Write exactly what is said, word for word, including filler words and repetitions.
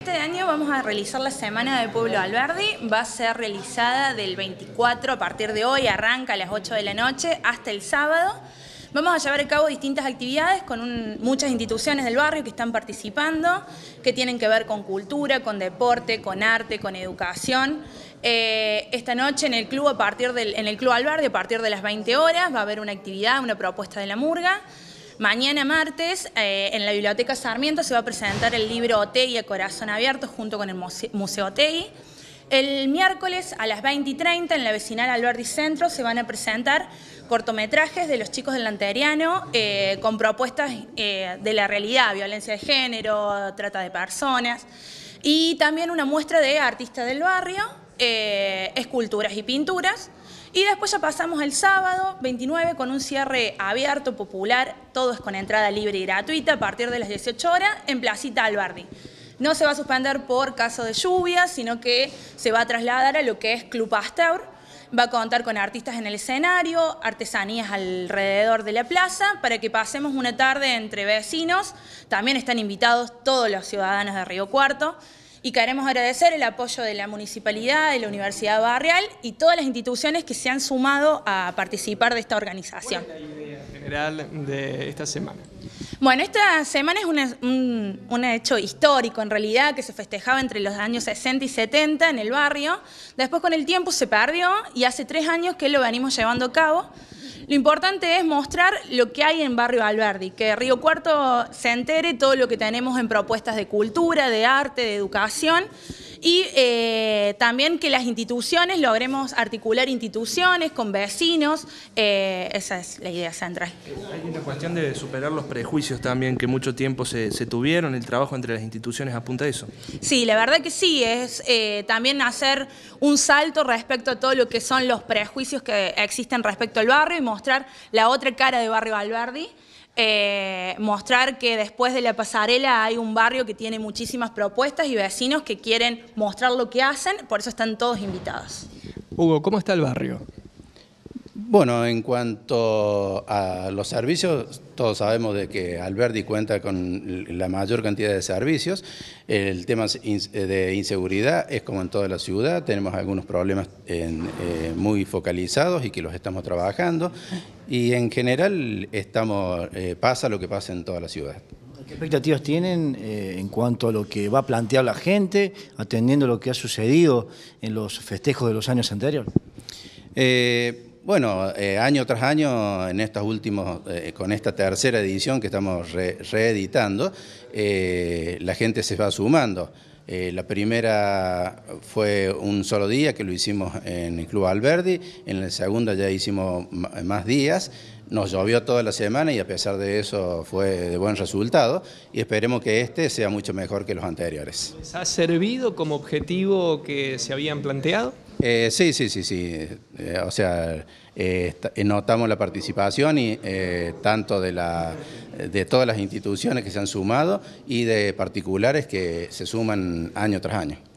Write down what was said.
Este año vamos a realizar la Semana de Pueblo Alberdi, va a ser realizada del veinticuatro, a partir de hoy, arranca a las ocho de la noche hasta el sábado. Vamos a llevar a cabo distintas actividades con un, muchas instituciones del barrio que están participando, que tienen que ver con cultura, con deporte, con arte, con educación. Eh, esta noche en el club, a partir del, en el Club Alberdi, a partir de las veinte horas, va a haber una actividad, una propuesta de la murga. Mañana martes, eh, en la Biblioteca Sarmiento se va a presentar el libro Otegui a Corazón Abierto junto con el Museo Otegui. El miércoles a las veinte y treinta en la vecinal Alberdi Centro se van a presentar cortometrajes de los chicos del Lanteriano eh, con propuestas eh, de la realidad, violencia de género, trata de personas, y también una muestra de artistas del barrio, eh, esculturas y pinturas. Y después ya pasamos el sábado veintinueve con un cierre abierto, popular, todo es con entrada libre y gratuita a partir de las dieciocho horas en Placita Alberdi. No se va a suspender por caso de lluvia, sino que se va a trasladar a lo que es Club Pasteur. Va a contar con artistas en el escenario, artesanías alrededor de la plaza, para que pasemos una tarde entre vecinos. También están invitados todos los ciudadanos de Río Cuarto. Y queremos agradecer el apoyo de la Municipalidad, de la Universidad Barrial y todas las instituciones que se han sumado a participar de esta organización. ¿Cuál es la idea general de esta semana? Bueno, esta semana es una, un, un hecho histórico en realidad que se festejaba entre los años sesenta y setenta en el barrio. Después con el tiempo se perdió y hace tres años que lo venimos llevando a cabo. Lo importante es mostrar lo que hay en Barrio Alberdi, que Río Cuarto se entere todo lo que tenemos en propuestas de cultura, de arte, de educación, y eh, también que las instituciones logremos articular instituciones con vecinos. Eh, esa es la idea central. Hay una cuestión de superar los prejuicios también que mucho tiempo se, se tuvieron, el trabajo entre las instituciones apunta a eso. Sí, la verdad que sí, es eh, también hacer un salto respecto a todo lo que son los prejuicios que existen respecto al barrio y mostrar la otra cara de Barrio Alberdi. Eh, mostrar que después de la pasarela hay un barrio que tiene muchísimas propuestas y vecinos que quieren mostrar lo que hacen, por eso están todos invitados. Hugo, ¿cómo está el barrio? Bueno, en cuanto a los servicios, todos sabemos de que Alberdi cuenta con la mayor cantidad de servicios. El tema de inseguridad es como en toda la ciudad, tenemos algunos problemas en, eh, muy focalizados y que los estamos trabajando. Y en general estamos, eh, pasa lo que pasa en toda la ciudad. ¿Qué expectativas tienen eh, en cuanto a lo que va a plantear la gente, atendiendo lo que ha sucedido en los festejos de los años anteriores? Eh, Bueno, eh, año tras año, en estos últimos, eh, con esta tercera edición que estamos re, reeditando, eh, la gente se va sumando. Eh, la primera fue un solo día que lo hicimos en el Club Alberdi, en la segunda ya hicimos más días. Nos llovió toda la semana y a pesar de eso fue de buen resultado y esperemos que este sea mucho mejor que los anteriores. ¿Les ha servido como objetivo que se habían planteado? Eh, sí, sí, sí, sí. Eh, o sea, eh, notamos la participación y eh, tanto de, la, de todas las instituciones que se han sumado y de particulares que se suman año tras año.